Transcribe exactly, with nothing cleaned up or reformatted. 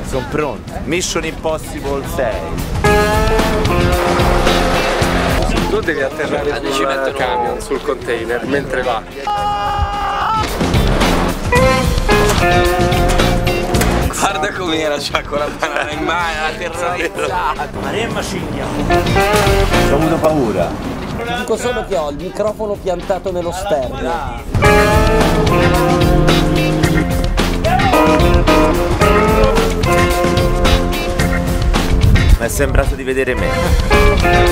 sono pronto. Mission Impossible sei. Tu devi atterrare sul camion, sul container, mentre va. Guarda com'era, c'ha con la banana in mano, la terrorizzata. Maremma ciglia. Ho avuto paura. Ti dico solo che ho il microfono piantato nello sterno. Mi è sembrato di vedere me.